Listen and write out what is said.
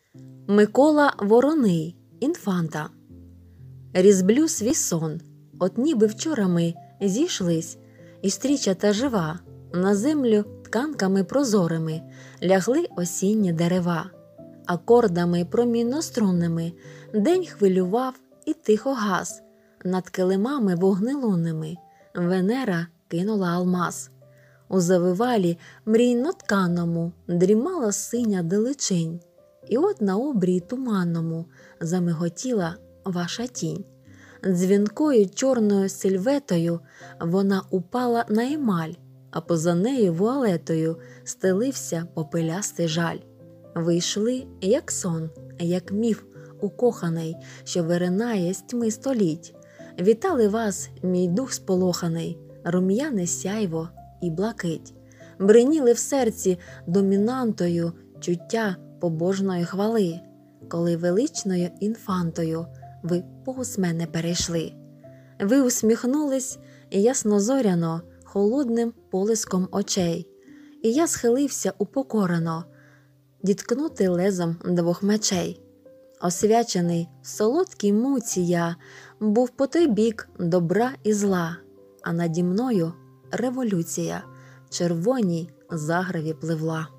Микола Вороний, інфанта. Різблю свій сон, от ніби вчора ми зійшлись, і стрічата жива, на землю тканками прозорими лягли осінні дерева. Акордами проміннострунними день хвилював і тихо гас, над килимами вогнелунними Венера кинула алмаз. У завивалі мрійно тканому дрімала синя далечінь, і от на обрії туманному замиготіла ваша тінь. Дзвінкою чорною сильветою вона упала на емаль, а поза нею вуалетою стелився попелястий жаль. Ви йшли, як сон, як міф укоханий, що виринає з тьми століть. Вітали вас, мій дух сполоханий, рум'яне сяйво і блакить. Бриніли в серці домінантою чуття побожної хвали, коли величною інфантою ви повз мене перейшли. Ви усміхнулись яснозоряно холодним полиском очей, і я схилився упокорено діткнути лезом двох мечей. Освячений в солодкій муці я був по той бік добра і зла, а наді мною революція в червоній заграві пливла.